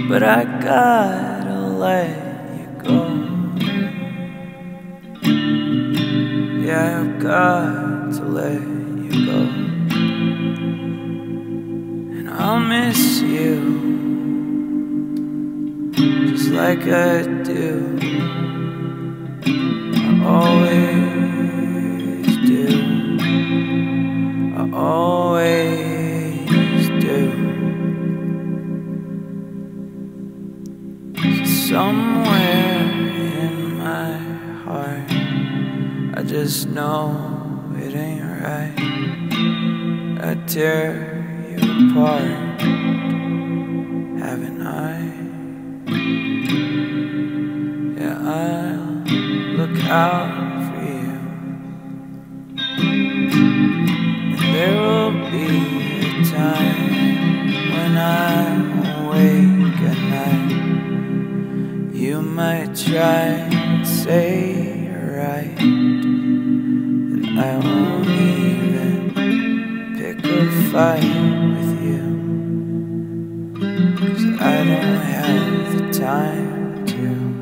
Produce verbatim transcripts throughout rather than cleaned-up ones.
but I gotta let you go. Yeah, I've got to let you go. And I'll miss you just like I do. I always do. I always do. Somewhere in my heart, I just know it ain't right. I tear you apart, haven't I? Yeah, I'll look out for you, and there will be a time when I'm awake at night. You might try and say you're right, and I won't even pick a fight with you, 'cause I don't have the time to.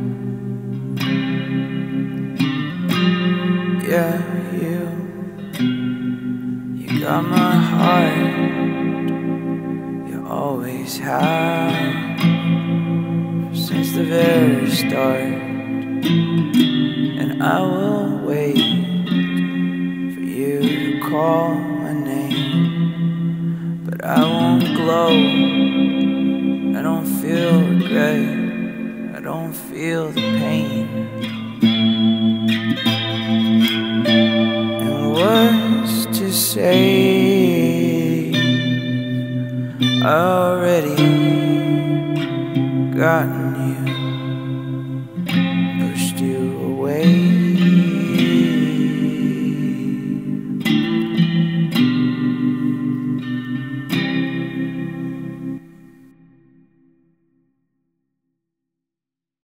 Yeah, you, you got my heart, you always have, since the very start. And I will wait for you to call my name, but I won't glow. I don't feel regret, I don't feel the pain. And what's to say, I already got